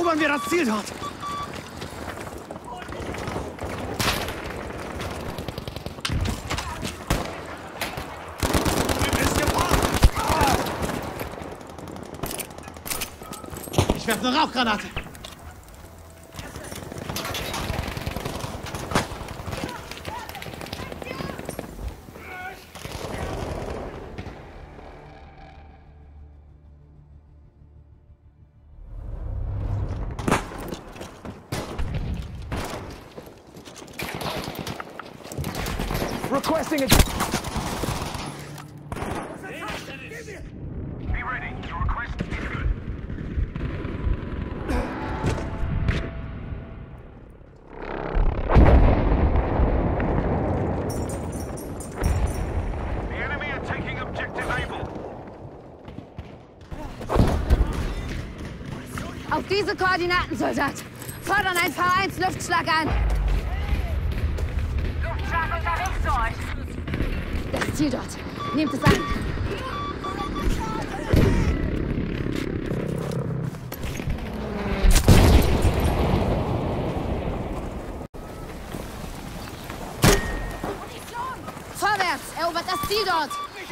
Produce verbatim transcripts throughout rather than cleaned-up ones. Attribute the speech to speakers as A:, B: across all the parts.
A: Erobern wir das Ziel dort! Ich werfe eine Rauchgranate!
B: Requesting a...
C: Be ready. Your request is good. The enemy are taking objective Able.
D: Auf diese Koordinaten, Soldat. Fordern ein V eins Luftschlag an.
E: Luftschlag unterwegs zu euch.
D: Das Ziel dort. Nehmt es an. Vorwärts! Erobert das Ziel dort!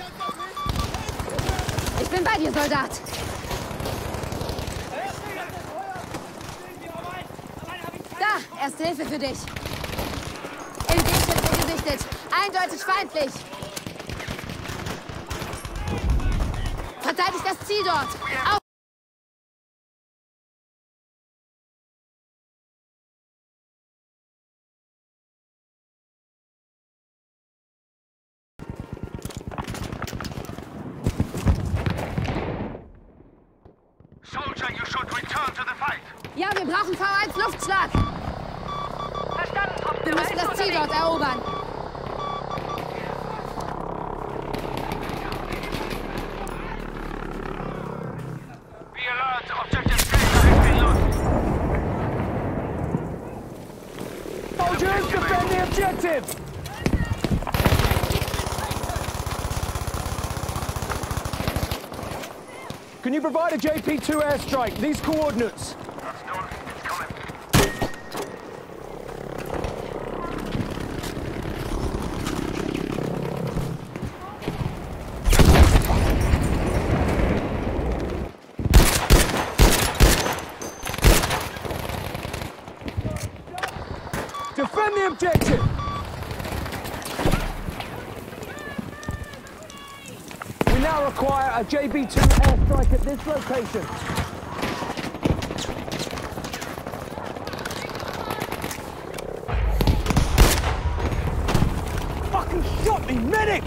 D: Ich bin bei dir, Soldat! Da! Erste Hilfe für dich! L G-Schütze gesichtet! Eindeutig feindlich! Verteidigt das Ziel dort! Auf!
C: Soldier, you should return to the fight.
D: Ja, wir brauchen V eins Luftschlag!
E: Verstanden, Truppen.
D: Wir müssen das Ziel dort erobern!
C: Be alert. Objective Beta has been lost.
B: Soldiers, defend the objective! Can you provide a J P two airstrike? These coordinates.
C: That's done. It's coming.
B: Defend the objective! We now require a J B two airstrike at this location. Fucking shot me, medic!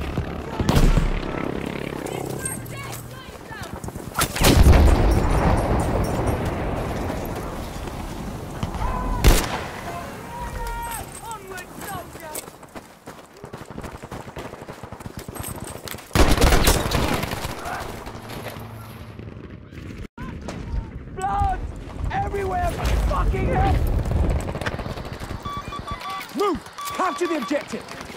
B: Blood! Everywhere! Fucking hell! Move! Capture the objective!